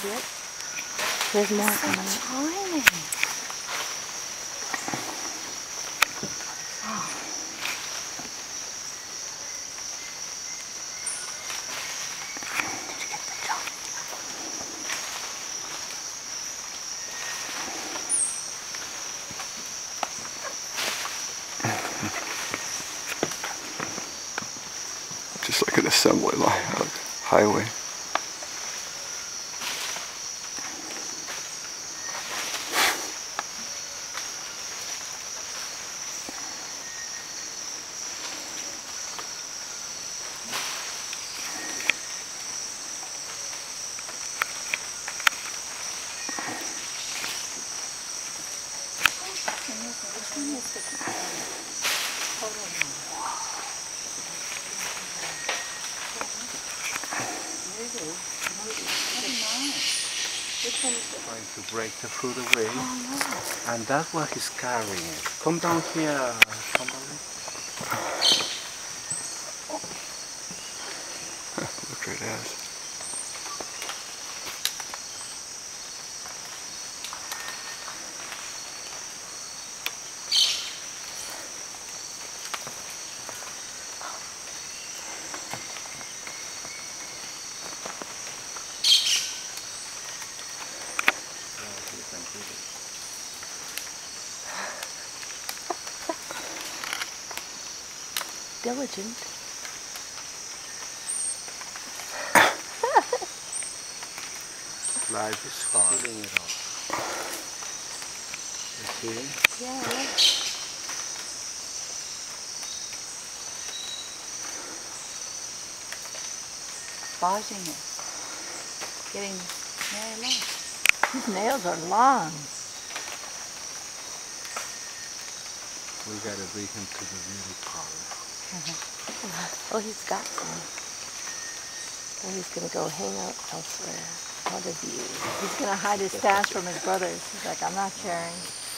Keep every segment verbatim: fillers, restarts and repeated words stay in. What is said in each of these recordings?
Yep. There's more. So tiny. Oh. Did you get the jump? Just like an assembly line, like a highway. Trying to break the fruit away, Oh, no. and that's what he's carrying it. Come down here, somebody. Look right at us. Diligent. Life is hard. Feeling it all. You see? Yeah. Bossing it. Getting very long. His nails are long. We gotta bring him to the beauty parlor. Oh, he's got some. Oh, he's gonna go hang out elsewhere. What a view. He's gonna hide his stash from his brothers. He's like, I'm not sharing.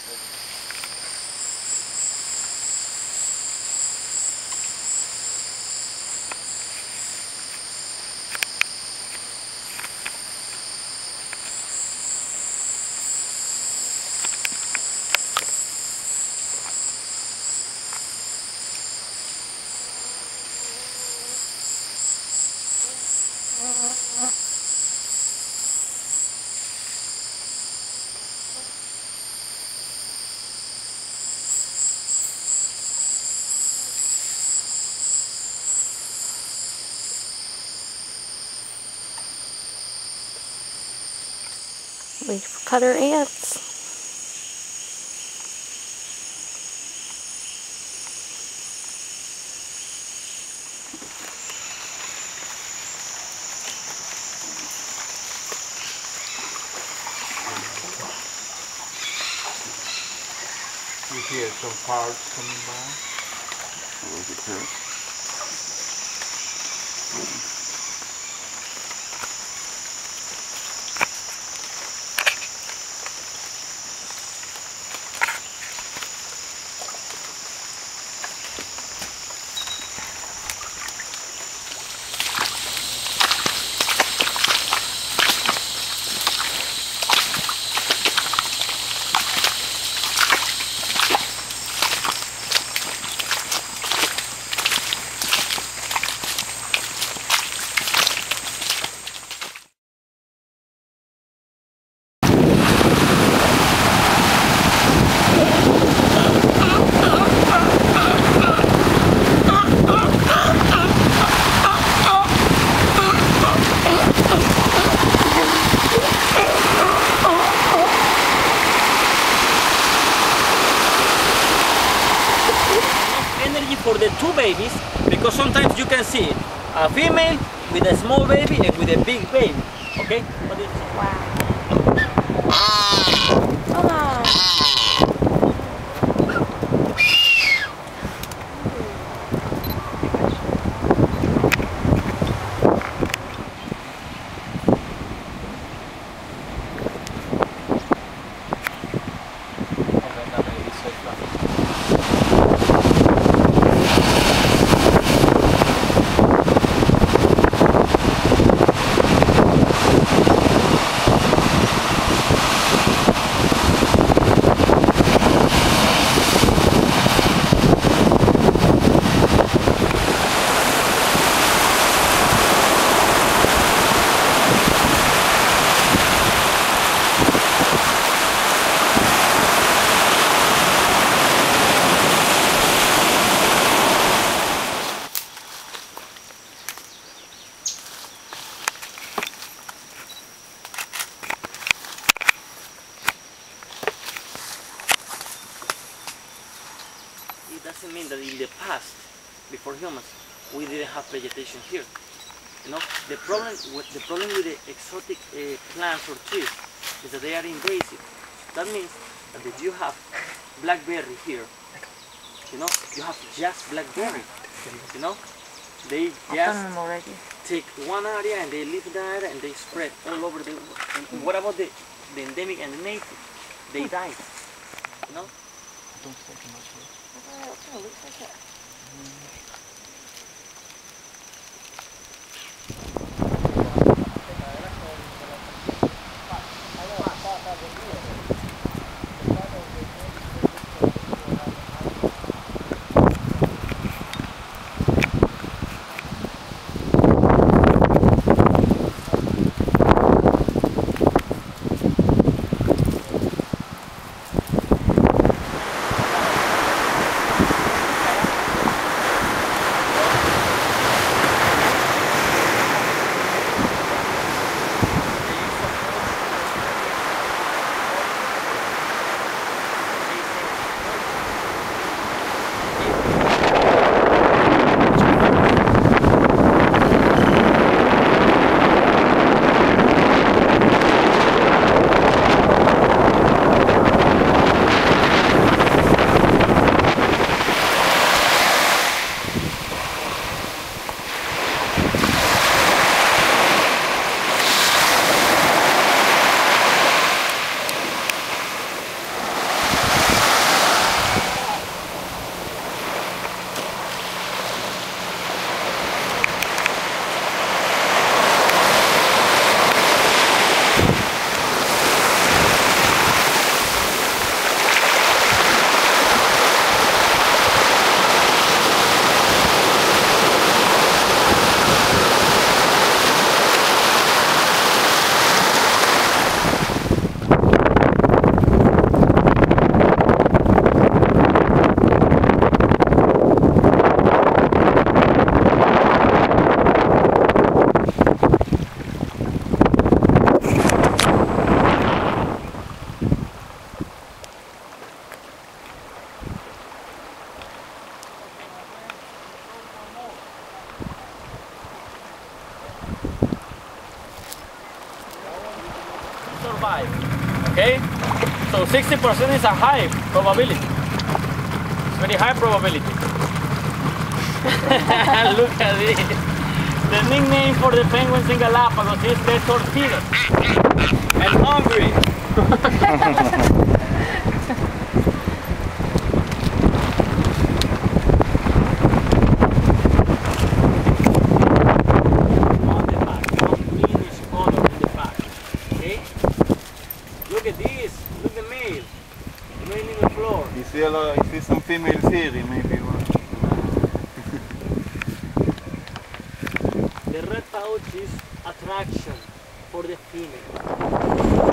We cut our ants. You hear some parts coming by? A little bit here. For the two babies, because sometimes you can see a female with a small baby and with a big baby. Okay? What is it? Wow. Oh. doesn't mean that in the past, before humans, we didn't have vegetation here. You know, the problem with the problem with the exotic uh, plants or trees is that they are invasive. That means that if you have blackberry here, you know, you have just blackberry. You know, they just them already. take one area and they live in that area and they spread all over the world. And what about the, the endemic and the native? They die. You know? Don't take too much here. Oh, looks like it. Survive. Okay? So sixty percent is a high probability. It's very high probability. Look at this. The nickname for the penguins in Galapagos is the torpedo. And hungry. On the back, not greenish color in the back. Okay? Look at this. Look at the male. Laying in the floor. You see a lot, you see some females here, maybe one. The red pouch is attraction for the female.